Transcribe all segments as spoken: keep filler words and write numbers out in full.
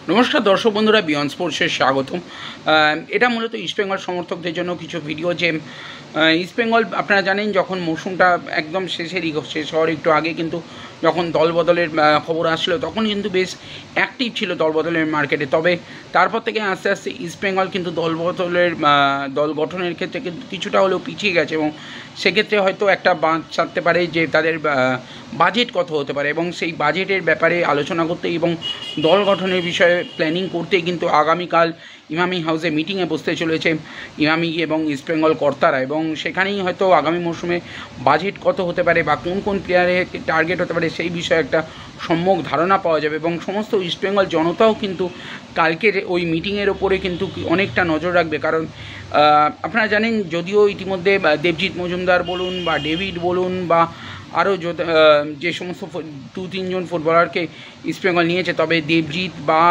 নমস্কার দর্শক বন্ধুরা, বিয়ন্ড স্পোর্টসে স্বাগতম। এটা মূলত ইস্টবেঙ্গল সমর্থকদের জন্য কিছু ভিডিও। যে ইস্টবেঙ্গল আপনারা জানেন যখন মৌসুমটা একদম শেষের দিকে শেষ হওয়ার একটু আগে কিন্তু যখন দল বদলের খবর আসলো তখন কিন্তু বেশ অ্যাক্টিভ ছিল দল বদলের মার্কেটে। তবে তারপর থেকে আস্তে আস্তে ইস্টবেঙ্গল কিন্তু দল বদলের দল গঠনের ক্ষেত্রে কিন্তু কিছুটা হলেও পিছিয়ে গেছে এবং সেক্ষেত্রে হয়তো একটা বাঁধ ছাড়তে পারে যে তাদের বাজেট কত হতে পারে এবং সেই বাজেটের ব্যাপারে আলোচনা করতে এবং দল গঠনের বিষয়ে প্ল্যানিং করতে কিন্তু আগামীকাল ইমামি হাউসে মিটিংয়ে বসতে চলেছে ইমামি এবং ইস্টবেঙ্গল কর্তারা। এবং সেখানেই হয়তো আগামী মৌসুমে বাজেট কত হতে পারে বা কোন কোন প্লেয়ারের টার্গেট হতে পারে সেই বিষয়ে একটা সম্যক ধারণা পাওয়া যাবে। এবং সমস্ত ইস্টবেঙ্গল জনতাও কিন্তু কালকের ওই মিটিংয়ের ওপরে কিন্তু অনেকটা নজর রাখবে, কারণ আপনারা জানেন যদিও ইতিমধ্যে দেবজিৎ মজুমদার বলুন বা ডেভিড বলুন বা আরও যে সমস্ত দু তিনজন ফুটবলারকে ইস্টবেঙ্গল নিয়েছে, তবে দেবজিৎ বা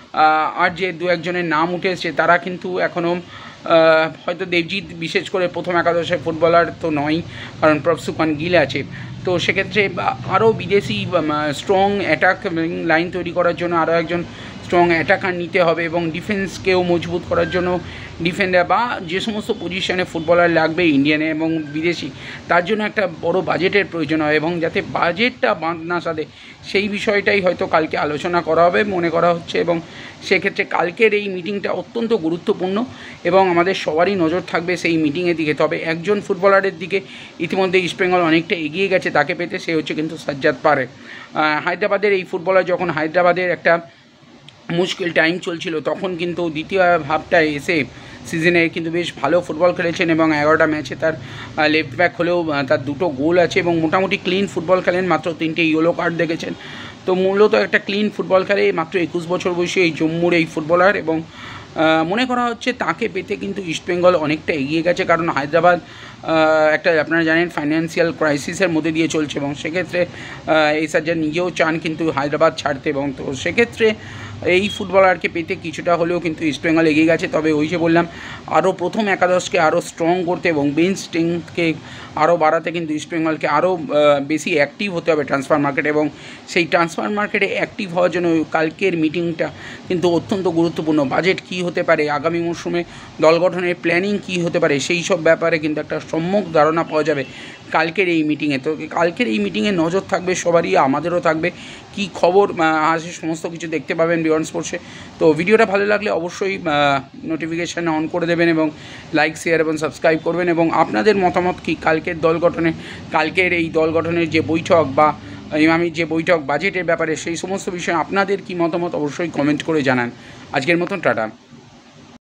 আর যে দু একজনের নাম উঠে এসছে তারা কিন্তু এখনও হয়তো দেবজিৎ বিশেষ করে প্রথম একাদশের ফুটবলার তো নয়, কারণ প্রফসুকান গিল আছে। তো সেক্ষেত্রে আরও বিদেশি স্ট্রং অ্যাটাক লাইন তৈরি করার জন্য আরও একজন স্ট্রং অ্যাটাকার নিতে হবে এবং ডিফেন্সকেও মজবুত করার জন্য ডিফেন্ডার বা যে সমস্ত পজিশনে ফুটবলার লাগবে ইন্ডিয়ানে এবং বিদেশি, তার জন্য একটা বড় বাজেটের প্রয়োজন হয় এবং যাতে বাজেটটা বাঁধ না সাধে সেই বিষয়টাই হয়তো কালকে আলোচনা করা হবে মনে করা হচ্ছে। এবং সেক্ষেত্রে কালকের এই মিটিংটা অত্যন্ত গুরুত্বপূর্ণ এবং আমাদের সবারই নজর থাকবে সেই মিটিংয়ের দিকে। তবে একজন ফুটবলারের দিকে ইতিমধ্যে ইস্টবেঙ্গল অনেকটা এগিয়ে গেছে তাকে পেতে, সে হচ্ছে কিন্তু সাজ্জাদ পারে। হায়দ্রাবাদের এই ফুটবলার যখন হায়দ্রাবাদের একটা মুশকিল টাইম চলছিল তখন কিন্তু দ্বিতীয় ভাবটায় এসে সিজনে কিন্তু বেশ ভালো ফুটবল খেলেছেন এবং এগারোটা ম্যাচে তার লেফট ব্যাক হলেও তার দুটো গোল আছে এবং মোটামুটি ক্লিন ফুটবল খেলেন, মাত্র তিনটে ইয়েলো কার্ড দেখেছেন। তো মূলত একটা ক্লিন ফুটবল খেলে মাত্র একুশ বছর বয়সী এই জম্মুর এই ফুটবলার এবং মনে করা হচ্ছে তাকে পেতে কিন্তু ইস্টবেঙ্গল অনেকটা এগিয়ে গেছে, কারণ হায়দ্রাবাদ একটা আপনারা জানেন ফাইন্যান্সিয়াল ক্রাইসিসের মধ্যে দিয়ে চলছে এবং সেক্ষেত্রে এই সাজ্জাদ নিজেও চান কিন্তু হায়দ্রাবাদ ছাড়তে এবং তো সেক্ষেত্রে এই ফুটবলারকে পেতে কিছুটা হলেও কিন্তু ইস্টবেঙ্গল এগিয়ে গেছে। তবে ওই যে বললাম আরও প্রথম একাদশকে আরও স্ট্রং করতে এবং বেঞ্চ স্ট্রেংথকে আরও বাড়াতে কিন্তু ইস্টবেঙ্গলকে আরও বেশি অ্যাক্টিভ হতে হবে ট্রান্সফার মার্কেটে এবং সেই ট্রান্সফার মার্কেটে অ্যাক্টিভ হওয়ার জন্য কালকের মিটিংটা কিন্তু অত্যন্ত গুরুত্বপূর্ণ। বাজেট কী হতে পারে, আগামী মরশুমে দল গঠনের প্ল্যানিং কী হতে পারে সেই সব ব্যাপারে কিন্তু একটা সম্যক ধারণা পাওয়া যাবে কালকের এই মিটিংয়ে। তো কালকের এই মিটিংয়ে নজর থাকবে সবারই, আমাদেরও থাকবে, কি খবর আসে সমস্ত কিছু দেখতে পাবেন বিয়ন্ড স্পোর্টসে। তো ভিডিওটা ভালো লাগলে অবশ্যই নোটিফিকেশান অন করে দেবেন এবং লাইক শেয়ার এবং সাবস্ক্রাইব করবেন এবং আপনাদের মতামত কি কালকের দল গঠনে কালকের এই দল গঠনের যে বৈঠক বা ইমামির যে বৈঠক বাজেটের ব্যাপারে সেই সমস্ত বিষয়ে আপনাদের কি মতামত অবশ্যই কমেন্ট করে জানান। আজকের মতন টাটা।